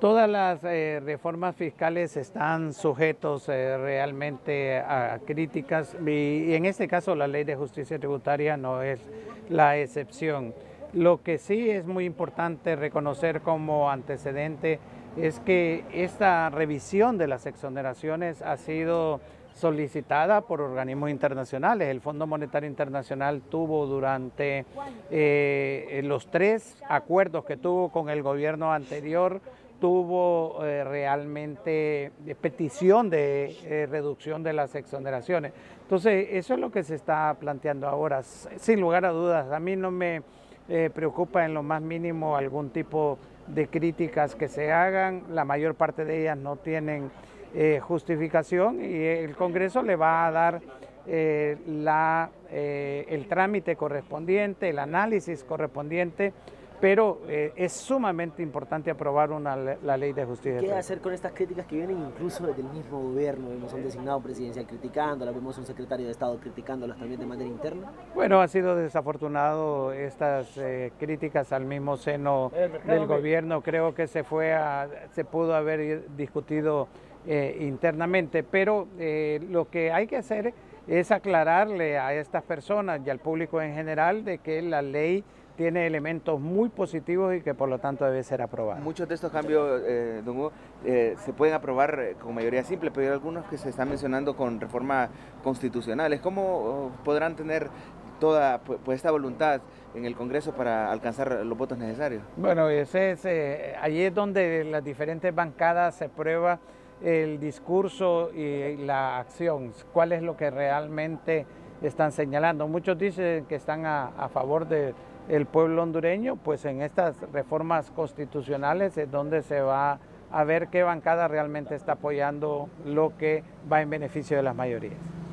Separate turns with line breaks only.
Todas las reformas fiscales están sujetos realmente a críticas y en este caso la Ley de Justicia Tributaria no es la excepción. Lo que sí es muy importante reconocer como antecedente es que esta revisión de las exoneraciones ha sido solicitada por organismos internacionales. El Fondo Monetario Internacional tuvo durante los 3 acuerdos que tuvo con el gobierno anterior, tuvo realmente petición de reducción de las exoneraciones. Entonces, eso es lo que se está planteando ahora. Sin lugar a dudas, a mí no me preocupa en lo más mínimo algún tipo de críticas que se hagan. La mayor parte de ellas no tienen justificación y el Congreso le va a dar el trámite correspondiente, el análisis correspondiente, pero es sumamente importante aprobar la ley de justicia.
¿Qué hacer con estas críticas que vienen incluso desde el mismo gobierno? Vemos a un designado presidencial criticándolas, vemos a un secretario de Estado criticándolas también de manera interna.
Bueno, ha sido desafortunado estas críticas al mismo seno del gobierno. Creo que se pudo haber discutido internamente, pero lo que hay que hacer es aclararle a estas personas y al público en general de que la ley tiene elementos muy positivos y que por lo tanto debe ser aprobada.
Muchos de estos cambios, don Hugo, se pueden aprobar con mayoría simple, pero hay algunos que se están mencionando con reformas constitucionales. ¿Cómo podrán tener toda esta voluntad en el Congreso para alcanzar los votos necesarios?
Bueno, allí es donde las diferentes bancadas se prueba el discurso y la acción, cuál es lo que realmente están señalando. Muchos dicen que están a favor del pueblo hondureño, pues en estas reformas constitucionales es donde se va a ver qué bancada realmente está apoyando lo que va en beneficio de las mayorías.